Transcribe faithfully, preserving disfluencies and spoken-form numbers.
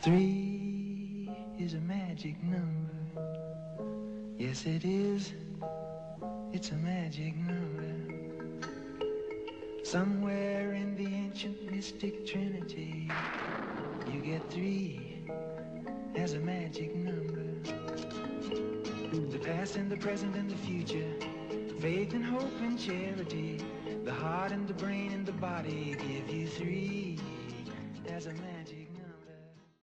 Three is a magic number. Yes, it is. It's a magic number. Somewhere in the ancient mystic trinity, you get three as a magic number. The past and the present and the future, faith and hope and charity, the heart and the brain and the body give you three as a magic number.